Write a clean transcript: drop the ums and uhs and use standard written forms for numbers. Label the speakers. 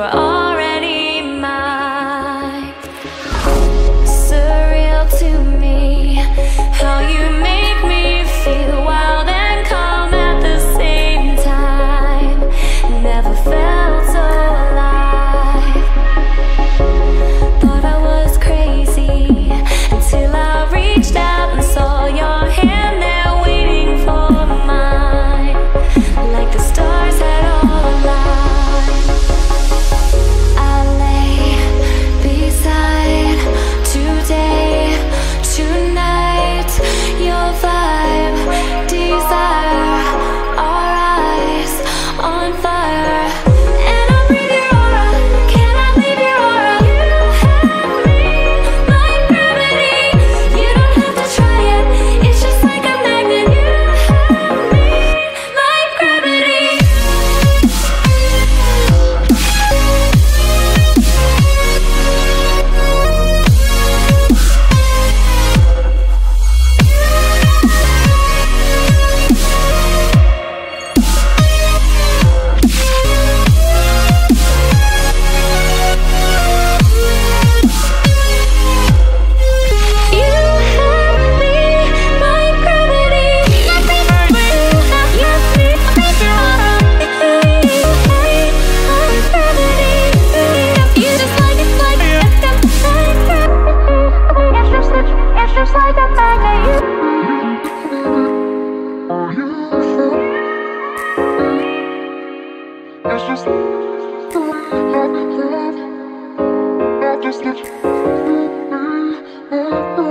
Speaker 1: were already mine. Surreal to me how you make me feel wild and calm at the same time. Never felt so alive. Thought I was crazy until I reached out and saw your hand there waiting for mine, like the stars had all aligned. I lay beside today, tonight, your vibe, desire, our eyes on fire. And I breathe your aura, cannot leave your aura. You have me like gravity. You don't have to try it, it's just like a magnet. You have me like gravity.
Speaker 2: Just